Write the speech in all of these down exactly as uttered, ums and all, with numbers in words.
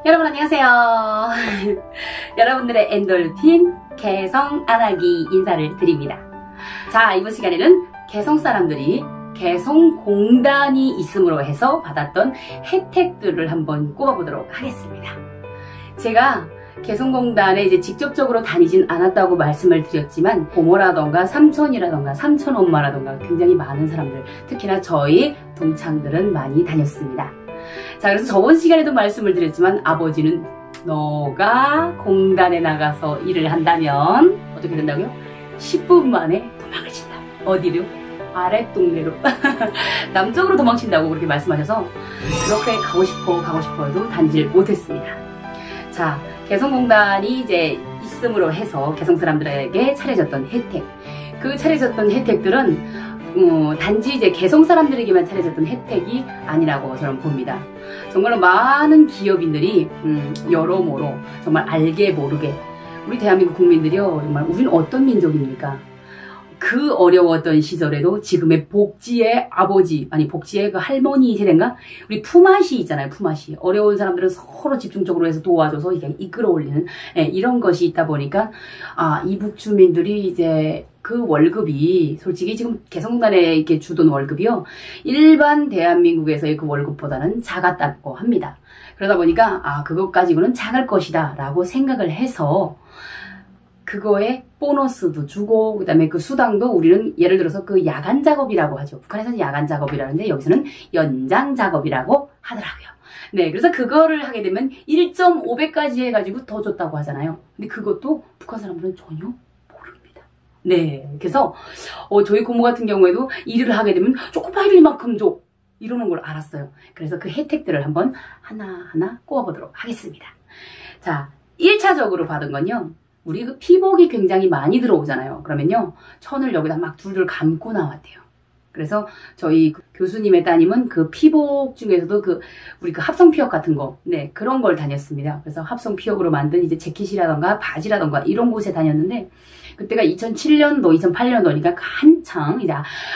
여러분 안녕하세요. 여러분들의 엔돌핀 개성 안하기 인사를 드립니다. 자, 이번 시간에는 개성 사람들이 개성공단이 있음으로 해서 받았던 혜택들을 한번 꼽아보도록 하겠습니다. 제가 개성공단에 이제 직접적으로 다니진 않았다고 말씀을 드렸지만 고모라던가 삼촌이라던가 삼촌 엄마라던가 굉장히 많은 사람들, 특히나 저희 동창들은 많이 다녔습니다. 자, 그래서 저번 시간에도 말씀을 드렸지만 아버지는 너가 공단에 나가서 일을 한다면 어떻게 된다고요? 십 분 만에 도망을 친다. 어디로? 아랫동네로. 남쪽으로 도망친다고 그렇게 말씀하셔서 그렇게 가고 싶어 가고 싶어 해도 다니질 못했습니다. 자, 개성공단이 이제 있음으로 해서 개성 사람들에게 차려졌던 혜택, 그 차려졌던 혜택들은 어, 단지 이제 개성 사람들에게만 차려졌던 혜택이 아니라고 저는 봅니다. 정말로 많은 기업인들이 음, 여러모로 정말 알게 모르게 우리 대한민국 국민들이요, 정말 우리는 어떤 민족입니까? 그 어려웠던 시절에도 지금의 복지의 아버지, 아니 복지의 그 할머니 세대인가? 우리 품앗이 있잖아요, 품앗이. 어려운 사람들은 서로 집중적으로 해서 도와줘서 이게 이끌어 올리는, 예, 이런 것이 있다 보니까 아, 이북 주민들이 이제 그 월급이 솔직히 지금 개성공단에 이렇게 주던 월급이요, 일반 대한민국에서의 그 월급보다는 작았다고 합니다. 그러다 보니까 아, 그것 가지고는 작을 것이다 라고 생각을 해서 그거에 보너스도 주고, 그 다음에 그 수당도 우리는 예를 들어서 그 야간 작업이라고 하죠. 북한에서는 야간 작업이라는데 여기서는 연장 작업이라고 하더라고요. 네, 그래서 그거를 하게 되면 일 점 오 배까지 해가지고 더 줬다고 하잖아요. 근데 그것도 북한 사람들은 전혀 모릅니다. 네, 그래서 어, 저희 고모 같은 경우에도 일을 하게 되면 초코파이를 이만큼 줘, 이러는 걸 알았어요. 그래서 그 혜택들을 한번 하나하나 꼽아보도록 하겠습니다. 자, 일 차적으로 받은 건요, 우리 그 피복이 굉장히 많이 들어오잖아요. 그러면요, 천을 여기다 막 둘둘 감고 나왔대요. 그래서 저희 교수님의 따님은 그 피복 중에서도 그 우리 그 합성 피혁 같은 거, 네, 그런 걸 다녔습니다. 그래서 합성 피혁으로 만든 이제 재킷이라던가 바지라던가 이런 곳에 다녔는데, 그때가 이천칠 년도, 이천팔 년도니까 한창 이제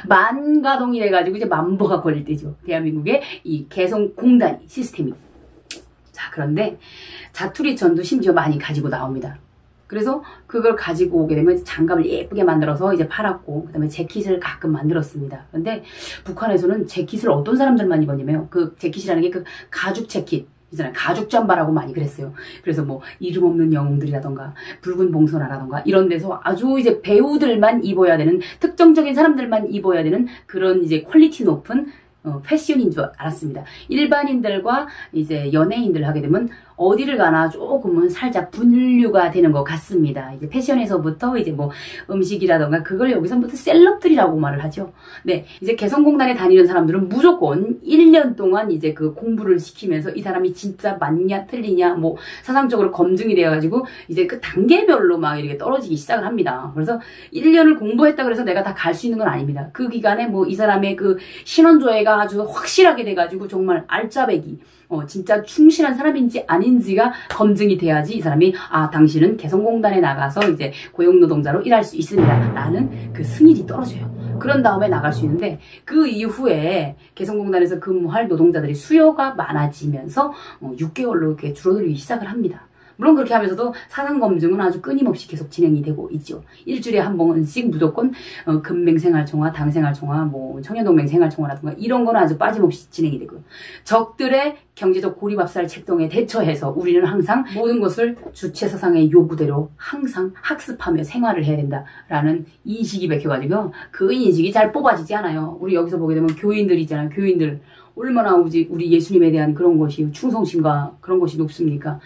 만가동이 돼가지고 이제 만보가 걸릴 때죠. 대한민국의 이 개성공단 시스템이. 자, 그런데 자투리천도 심지어 많이 가지고 나옵니다. 그래서 그걸 가지고 오게 되면 장갑을 예쁘게 만들어서 이제 팔았고, 그 다음에 재킷을 가끔 만들었습니다. 근데 북한에서는 재킷을 어떤 사람들만 입었냐면, 그 재킷이라는 게 그 가죽 재킷 있잖아요. 가죽 잠바라고 많이 그랬어요. 그래서 뭐 이름 없는 영웅들이라던가 붉은 봉선화라던가 이런 데서 아주 이제 배우들만 입어야 되는, 특정적인 사람들만 입어야 되는 그런 이제 퀄리티 높은 어, 패션인 줄 알았습니다. 일반인들과 이제 연예인들 하게 되면 어디를 가나 조금은 살짝 분류가 되는 것 같습니다. 이제 패션에서부터 이제 뭐 음식이라던가 그걸 여기서부터 셀럽들이라고 말을 하죠. 네, 이제 개성공단에 다니는 사람들은 무조건 일 년 동안 이제 그 공부를 시키면서 이 사람이 진짜 맞냐 틀리냐 뭐 사상적으로 검증이 되어가지고 이제 그 단계별로 막 이렇게 떨어지기 시작을 합니다. 그래서 일 년을 공부했다 그래서 내가 다 갈 수 있는 건 아닙니다. 그 기간에 뭐 이 사람의 그 신원조회가 아주 확실하게 돼가지고 정말 알짜배기, 어, 진짜 충실한 사람인지 아닌지가 검증이 돼야지 이 사람이 아, 당신은 개성공단에 나가서 이제 고용노동자로 일할 수 있습니다 라는 그 승인이 떨어져요. 그런 다음에 나갈 수 있는데, 그 이후에 개성공단에서 근무할 노동자들이 수요가 많아지면서 어, 육 개월로 이렇게 줄어들기 시작을 합니다. 물론 그렇게 하면서도 사상검증은 아주 끊임없이 계속 진행이 되고 있죠. 일주일에 한 번씩 무조건 어, 금맹생활청화, 당생활청화, 뭐 청년동맹생활청화라든가 이런 거는 아주 빠짐없이 진행이 되고요. 적들의 경제적 고리밥살 책동에 대처해서 우리는 항상 모든 것을 주체사상의 요구대로 항상 학습하며 생활을 해야 된다라는 인식이 bek혀가지고 그 인식이 잘 뽑아지지 않아요. 우리 여기서 보게 되면 교인들 있잖아요. 교인들 얼마나 우리, 우리 예수님에 대한 그런 것이 충성심과 그런 것이 높습니까?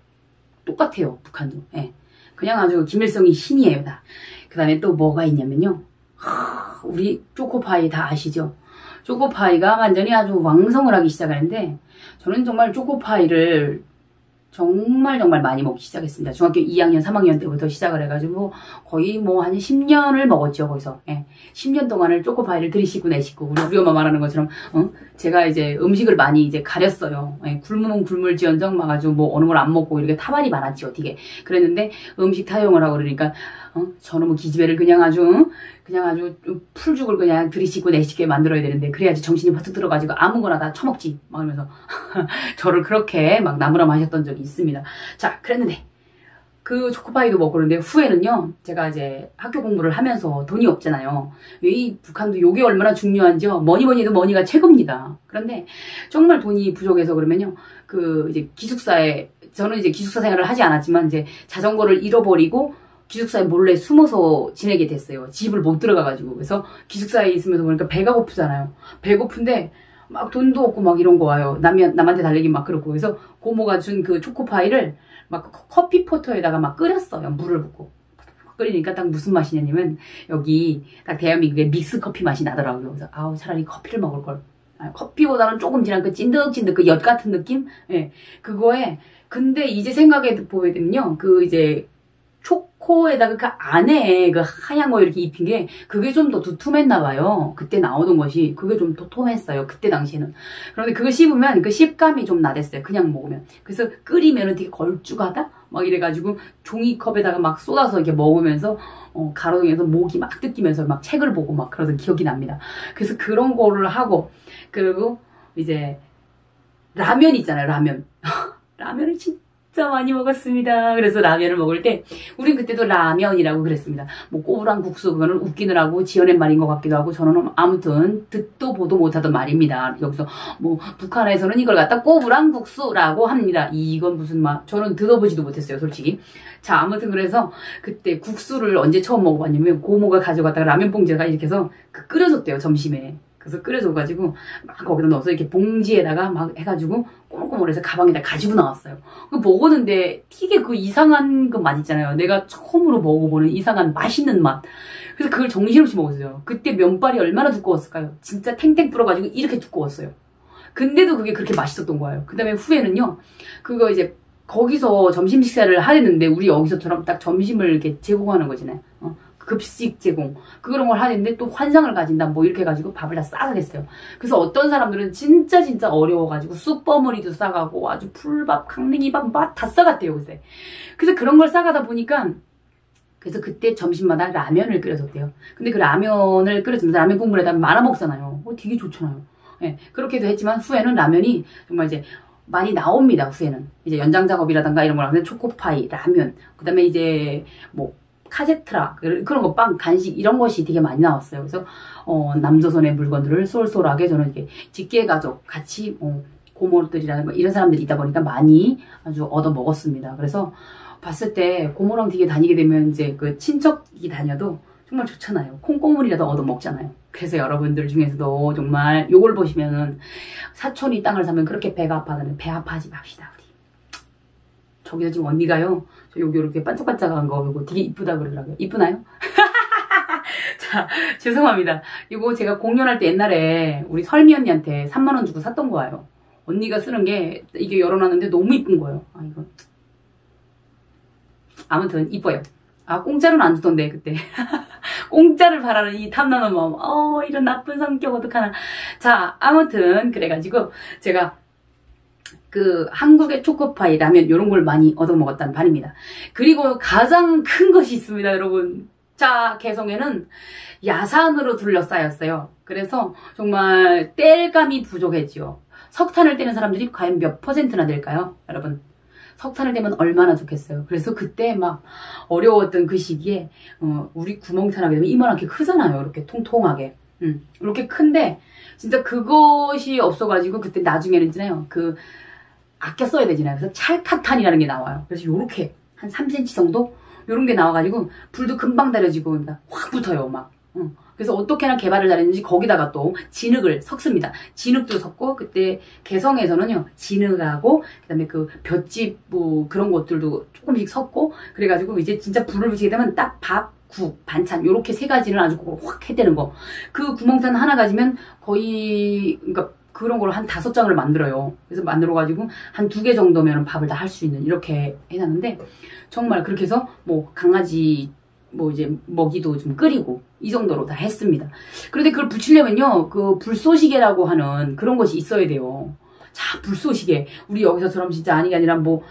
똑같아요, 북한도. 예. 그냥 아주 김일성이 신이에요, 다. 그 다음에 또 뭐가 있냐면요, 하, 우리 초코파이 다 아시죠? 초코파이가 완전히 아주 왕성을 하기 시작하는데, 저는 정말 초코파이를 정말 정말 많이 먹기 시작했습니다. 중학교 이 학년, 삼 학년 때부터 시작을 해가지고 거의 뭐 한 십 년을 먹었죠, 거기서. 예. 십 년 동안을 초코파이를 들이시고 내시고, 우리, 우리 엄마 말하는 것처럼, 어? 제가 이제 음식을 많이 이제 가렸어요. 예. 굶으면 굶을지언정 막 아주 뭐 어느 걸 안 먹고 이렇게 타발이 많았지, 어떻게. 그랬는데 음식 타용을 하고 그러니까, 어? 저놈의 기집애를 그냥 아주, 어? 그냥 아주 풀죽을 그냥 들이시고 내시게 만들어야 되는데, 그래야지 정신이 바짝 들어가지고 아무거나 다 처먹지. 막 이러면서. 저를 그렇게 막 나무라 마셨던 적이 있습니다. 자, 그랬는데 그 초코파이도 먹고 그러는데 후에는요, 제가 이제 학교 공부를 하면서 돈이 없잖아요. 이 북한도 요게 얼마나 중요한지요. 뭐니 뭐니 해도 머니가 최고입니다. 그런데 정말 돈이 부족해서 그러면요, 그 이제 기숙사에, 저는 이제 기숙사 생활을 하지 않았지만 이제 자전거를 잃어버리고 기숙사에 몰래 숨어서 지내게 됐어요. 집을 못 들어가가지고. 그래서 기숙사에 있으면서 보니까 배가 고프잖아요. 배고픈데 막 돈도 없고 막 이런 거 와요. 남, 남한테 달래기 막 그렇고. 그래서 고모가 준 그 초코파이를 막 커피 포터에다가 막 끓였어요. 물을 붓고. 끓이니까 딱 무슨 맛이냐면 여기 딱 대한민국의 믹스 커피 맛이 나더라고요. 그래서 아우 차라리 커피를 먹을 걸. 아, 커피보다는 조금 진한 그 찐득찐득 그 엿 같은 느낌? 예. 그거에 근데 이제 생각해 보면요. 그 이제 초코에다가 그 안에 그 하얀 거 이렇게 입힌 게 그게 좀 더 두툼했나 봐요. 그때 나오던 것이 그게 좀 도톰했어요. 그때 당시에는. 그런데 그거 씹으면 그 식감이 좀 나댔어요. 그냥 먹으면. 그래서 끓이면은 되게 걸쭉하다? 막 이래가지고 종이컵에다가 막 쏟아서 이렇게 먹으면서 어, 가로등에서 목이 막 뜯기면서 막 책을 보고 막 그러던 기억이 납니다. 그래서 그런 거를 하고 그리고 이제 라면 있잖아요. 라면. 라면을 진짜 진짜 많이 먹었습니다. 그래서 라면을 먹을 때 우린 그때도 라면이라고 그랬습니다. 뭐 꼬부랑 국수 그거는 웃기느라고 지어낸 말인 것 같기도 하고 저는 아무튼 듣도 보도 못하던 말입니다. 여기서 뭐 북한에서는 이걸 갖다 꼬부랑 국수라고 합니다. 이건 무슨 말 저는 들어보지도 못했어요. 솔직히. 자 아무튼 그래서 그때 국수를 언제 처음 먹어봤냐면 고모가 가져갔다가 라면 봉지에다가 이렇게 해서 그 끓여줬대요. 점심에. 그래서 끓여줘가지고 막 거기다 넣어서 이렇게 봉지에다가 막 해가지고 꼬물꼬물해서 가방에다 가지고 나왔어요. 그 먹었는데 되게 그 이상한 그 맛 있잖아요. 내가 처음으로 먹어보는 이상한 맛있는 맛. 그래서 그걸 정신없이 먹었어요. 그때 면발이 얼마나 두꺼웠을까요? 진짜 탱탱 불어가지고 이렇게 두꺼웠어요. 근데도 그게 그렇게 맛있었던 거예요. 그 다음에 후에는요. 그거 이제 거기서 점심 식사를 하랬는데 우리 여기서처럼 딱 점심을 이렇게 제공하는 거잖아요. 어? 급식 제공 그런 걸 하는데 또 환상을 가진다 뭐 이렇게 해가지고 밥을 다 싸가 됐어요. 그래서 어떤 사람들은 진짜 진짜 어려워가지고 쑥버무리도 싸가고 아주 풀밥, 강냉이밥 막 다 싸갔대요. 그래서 그래서 그런 걸 싸가다 보니까 그래서 그때 점심마다 라면을 끓여줬대요. 근데 그 라면을 끓여주면서 라면 국물에다 말아 먹잖아요. 어, 되게 좋잖아요. 예, 그렇게도 했지만 후에는 라면이 정말 이제 많이 나옵니다. 후에는 이제 연장 작업이라든가 이런 걸 하면 초코파이, 라면, 그 다음에 이제 뭐 카제트라 그런 거 빵, 간식 이런 것이 되게 많이 나왔어요. 그래서 어, 남조선의 물건들을 쏠쏠하게 저는 이렇게 직계가족 같이 어, 고모들이라는 거 이런 사람들이 있다 보니까 많이 아주 얻어 먹었습니다. 그래서 봤을 때 고모랑 되게 다니게 되면 이제 그 친척이 다녀도 정말 좋잖아요. 콩고물이라도 얻어 먹잖아요. 그래서 여러분들 중에서도 정말 요걸 보시면은 사촌이 땅을 사면 그렇게 배가 아파하는 배 아파하지 맙시다 우리. 저기서 지금 언니가요. 저 여기 이렇게 반짝반짝한 거 이거 되게 이쁘다 그러더라고요. 이쁘나요? 자 죄송합니다. 이거 제가 공연할 때 옛날에 우리 설미 언니한테 삼만 원 주고 샀던 거예요. 언니가 쓰는 게 이게 열어놨는데 너무 이쁜 거예요. 아 이거 아무튼 이뻐요. 아 공짜로는 안 주던데 그때. 공짜를 바라는 이 탐나는 마음. 어 이런 나쁜 성격 어떡하나. 자 아무튼 그래가지고 제가 그 한국의 초코파이, 라면 이런 걸 많이 얻어먹었다는 말입니다. 그리고 가장 큰 것이 있습니다, 여러분. 자, 개성에는 야산으로 둘러싸였어요. 그래서 정말 땔감이 부족했죠. 석탄을 떼는 사람들이 과연 몇 퍼센트나 될까요, 여러분? 석탄을 떼면 얼마나 좋겠어요. 그래서 그때 막 어려웠던 그 시기에 어, 우리 구멍탄하게 되면 이만하게 크잖아요. 이렇게 통통하게. 음, 이렇게 큰데 진짜 그것이 없어가지고 그때 나중에는 있잖아요. 그 아껴 써야 되잖아요. 그래서 찰카탄이라는 게 나와요. 그래서 요렇게 한 삼 센티미터 정도 요런 게 나와가지고 불도 금방 다려지고 확 붙어요 막. 응. 그래서 어떻게나 개발을 잘했는지 거기다가 또 진흙을 섞습니다. 진흙도 섞고 그때 개성에서는요 진흙하고 그다음에 그 볏짚 뭐 그런 것들도 조금씩 섞고 그래가지고 이제 진짜 불을 붙이게 되면 딱 밥, 국, 반찬 요렇게 세 가지를 아주 확 해대는 거. 그 구멍탄 하나 가지면 거의 그러니까 그런 걸 한 다섯 장을 만들어요. 그래서 만들어가지고 한 두 개 정도면 밥을 다 할 수 있는 이렇게 해놨는데 정말 그렇게 해서 뭐 강아지 뭐 이제 먹이도 좀 끓이고 이 정도로 다 했습니다. 그런데 그걸 붙이려면요 그 불쏘시개라고 하는 그런 것이 있어야 돼요. 자 불쏘시개 우리 여기서처럼 진짜 아니게 아니라 뭐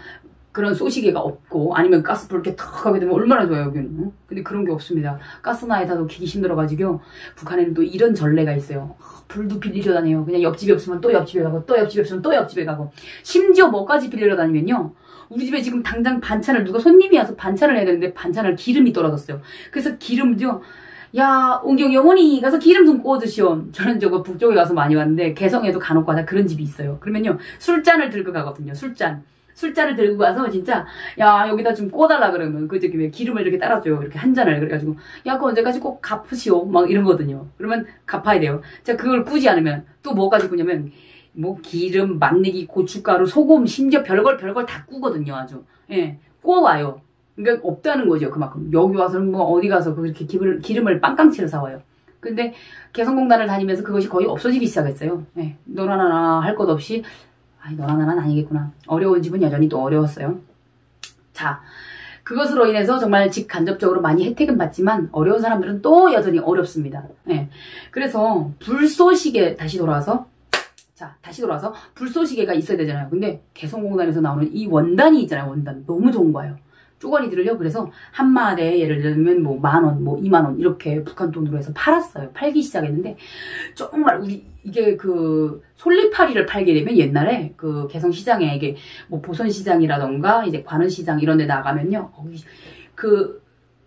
그런 쏘시개가 없고 아니면 가스불 이렇게 탁 하게 되면 얼마나 좋아요 여기는. 근데 그런 게 없습니다. 가스나에다도 키기 힘들어가지고 북한에는 또 이런 전례가 있어요. 불도 빌리러 다녀요. 그냥 옆집에 없으면 또 옆집에 가고 또 옆집에 없으면 또 옆집에 가고 심지어 뭐까지 빌리러 다니면요. 우리 집에 지금 당장 반찬을 누가 손님이 와서 반찬을 해야 되는데 반찬을 기름이 떨어졌어요. 그래서 기름도요. 야, 옹경이 어머니 가서 기름 좀 구워주시오. 저는 저거 북쪽에 가서 많이 왔는데 개성에도 간혹 가다 그런 집이 있어요. 그러면요 술잔을 들고 가거든요. 술잔. 술잔을 들고 가서 진짜 야 여기다 좀 꽂아달라 그러면 그 저기 왜 기름을 이렇게 따라줘요. 이렇게 한 잔을 그래가지고 야 그거 언제까지 꼭 갚으시오. 막 이러거든요. 그러면 갚아야 돼요. 자 그걸 꾸지 않으면 또 뭐까지 꾸냐면 뭐 기름, 막내기, 고춧가루, 소금 심지어 별걸 별걸 다 꾸거든요. 아주 예 구워와요. 그러니까 없다는 거죠. 그만큼 여기 와서는 뭐 어디 가서 그렇게 기름을, 기름을 빵깡치를 사와요. 근데 개성공단을 다니면서 그것이 거의 없어지기 시작했어요. 예 너나나나 할 것 없이 아니 너나나는 아니겠구나. 어려운 집은 여전히 또 어려웠어요. 자 그것으로 인해서 정말 직간접적으로 많이 혜택은 받지만 어려운 사람들은 또 여전히 어렵습니다. 예. 그래서 불쏘시개 다시 돌아와서 자 다시 돌아와서 불쏘시개가 있어야 되잖아요. 근데 개성공단에서 나오는 이 원단이 있잖아요. 원단 너무 좋은 거예요. 쪼가리들을요. 그래서 한 마리에 예를 들면 뭐 만 원, 뭐 이만 원 이렇게 북한 돈으로 해서 팔았어요. 팔기 시작했는데 정말 우리 이게 그 솔리파리를 팔게 되면 옛날에 그 개성시장에 이게 뭐 보선시장이라던가 이제 관은시장 이런 데 나가면요. 거기 그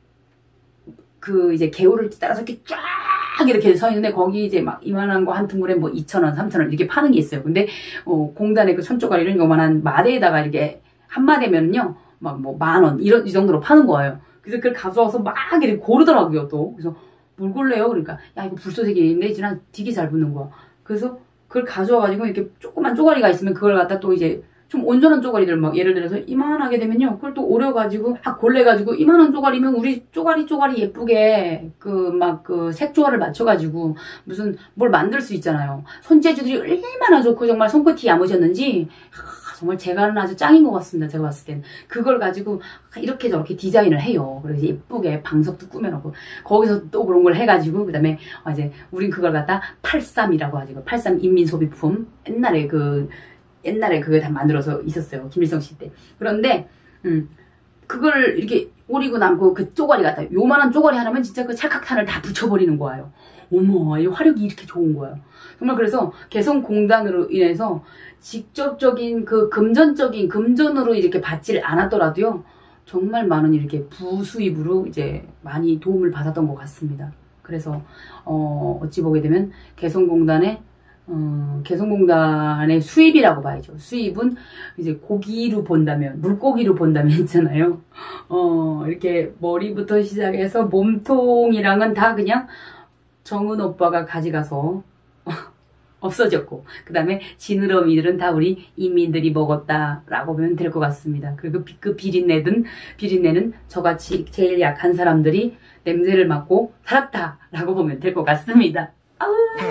그 이제 개울을 따라서 이렇게 쫙 이렇게 서 있는데 거기 이제 막 이만한 거 한 퉁물에 뭐 이천 원, 삼천 원 이렇게 파는 게 있어요. 근데 어 공단의 그 천쪼가리를 요만한 마대에다가 이렇게 한 마대면요. 막 뭐 만 원 이런 이 정도로 파는 거예요. 그래서 그걸 가져와서 막 이렇게 고르더라고요 또. 그래서 뭘 골래요? 그러니까 야 이거 불쏘시개인데 이제 난 되게 잘 붙는 거야. 그래서 그걸 가져와가지고 이렇게 조그만 쪼가리가 있으면 그걸 갖다 또 이제 좀 온전한 쪼가리들 막 예를 들어서 이만하게 되면요. 그걸 또 오려가지고 다 골래가지고 이만한 쪼가리면 우리 쪼가리 쪼가리 예쁘게 그 막 그 색조화를 맞춰가지고 무슨 뭘 만들 수 있잖아요. 손재주들이 얼마나 좋고 정말 손끝이 야무졌는지 정말 제가는 아주 짱인 것 같습니다. 제가 봤을 땐. 그걸 가지고 이렇게 저렇게 디자인을 해요. 그래서 예쁘게 방석도 꾸며놓고 거기서 또 그런 걸 해가지고 그 다음에 이제 우린 그걸 갖다 팔삼이라고 하죠. 팔삼 인민소비품. 옛날에 그 옛날에 그걸 다 만들어서 있었어요. 김일성 씨 때. 그런데 음 그걸 이렇게 오리고 남고 그 쪼가리 갖다 요만한 쪼가리 하나면 진짜 그 찰칵탄을 다 붙여버리는 거예요. 어머 이 화력이 이렇게 좋은 거예요. 정말 그래서 개성공단으로 인해서 직접적인 그 금전적인 금전으로 이렇게 받지를 않았더라도요. 정말 많은 이렇게 부수입으로 이제 많이 도움을 받았던 것 같습니다. 그래서 어 어찌 보게 되면 개성공단의 어, 개성공단의 수입이라고 봐야죠. 수입은 이제 고기로 본다면, 물고기로 본다면 있잖아요. 어, 이렇게 머리부터 시작해서 몸통이랑은 다 그냥 정은 오빠가 가져가서 없어졌고, 그 다음에 지느러미들은 다 우리 인민들이 먹었다라고 보면 될 것 같습니다. 그리고 그 비린내든, 비린내는 저같이 제일 약한 사람들이 냄새를 맡고 살았다라고 보면 될 것 같습니다. 아우.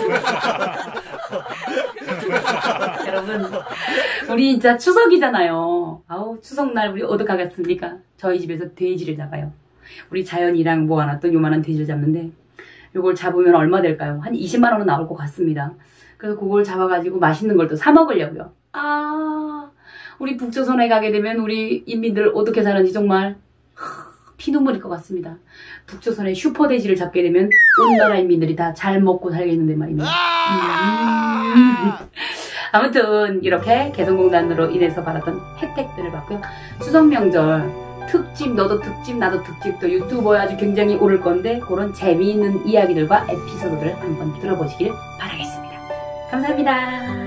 여러분 우리 진짜 추석이잖아요. 아우 추석날 우리 어떡하겠습니까? 저희 집에서 돼지를 잡아요. 우리 자연이랑 모아놨던 요만한 돼지를 잡는데 요걸 잡으면 얼마 될까요? 한 이십만 원은 나올 것 같습니다. 그래서 그걸 잡아가지고 맛있는 걸 또 사 먹으려고요. 아 우리 북조선에 가게 되면 우리 인민들 어떻게 사는지 정말 피눈물일 것 같습니다. 북조선의 슈퍼돼지를 잡게 되면 온 나라 인민들이 다 잘 먹고 살겠는데 말입니다. 음. 아무튼 이렇게 개성공단으로 인해서 받았던 혜택들을 받고요. 추석명절 특집, 너도 특집, 나도 특집, 또 유튜버에 아주 굉장히 오를 건데 그런 재미있는 이야기들과 에피소드들을 한번 들어보시길 바라겠습니다. 감사합니다.